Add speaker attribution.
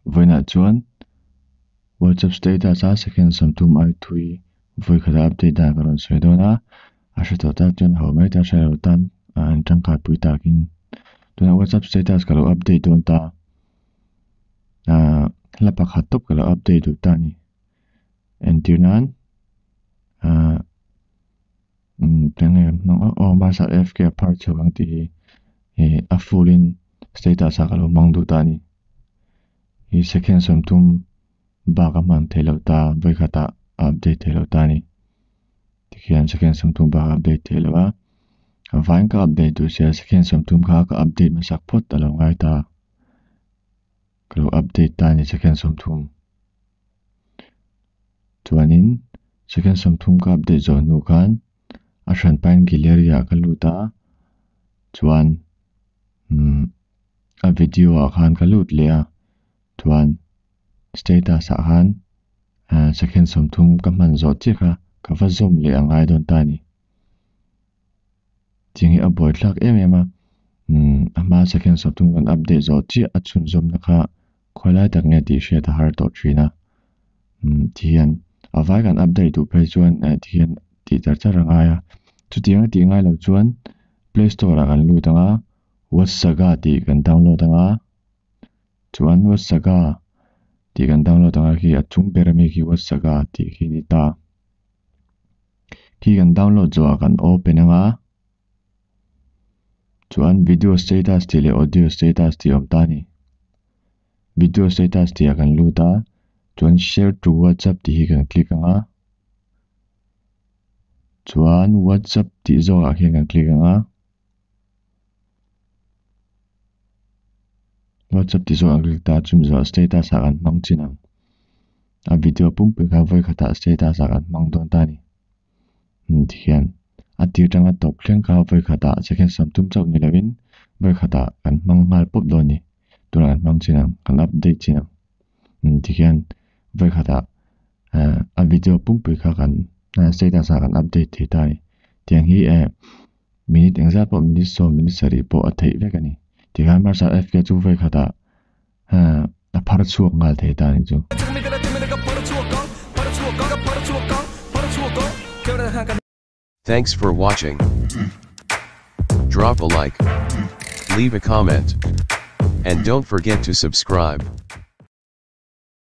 Speaker 1: voina chuan WhatsApp status a second samtum ai thui voi khada update da karon soidona ashato ta chuan hawmai ta sharo tan an tangkaipui takin tuna WhatsApp status kalo update don ta lapa khatop kalo update do tani entirnan tenge no masa FK part chawang ti a full in status a kalo mangdu tani i second samtum baga man thelo ta voi khata update thelo tani tikhian second samtum baga update thelo a vain ka update tu sia second samtum kha ka update ma sak phot alo ngai ta kalo update tani second samtum chuanin second samtum ka update zo nu khan a hran pain gileria ka luta chuan a video a khan ka lut le a chuan status a khan second samtum ka man zo chi kha ka va zoom le angai don tani tingi a boy thlak em ama second samtum kan update zo chi a chun zoom na kha khwalai tak nge ti hria ta har to thina tian avai kan update tu pe chuan tian ti charcha rangaya chu ti ngai lo chuan play store kan lu tanga wasaga ti kan download anga chuan wasaga ti kan download anga ki a chung berami ki wasaga ti ki ni ta ki kan download zo kan open anga chuan video status ti le audio status ti om tani video status ti kan lu ta chuan share to WhatsApp ti kan click anga chuan WhatsApp ti zo a kan click anga WhatsApp ti zo ang click ta chum zo status a kan mang chinang a video pum pe ka voi khata status a kan mang don tani thian a tir tanga top thleng ka voi khata second samtum chau ni lawin voi khata kan mang mal pop do ni turan mang chinang kan update chinang thian voi khata a video pum pe ka kan status a kan update thi tai tiang hi minute exact po minute so minute sari po a thei ve kani tiga mar sa FK chu voi khata a phar chuak ngal thei ta ni chu
Speaker 2: Thanks for watching. Drop a like, leave a comment, and don't forget to subscribe.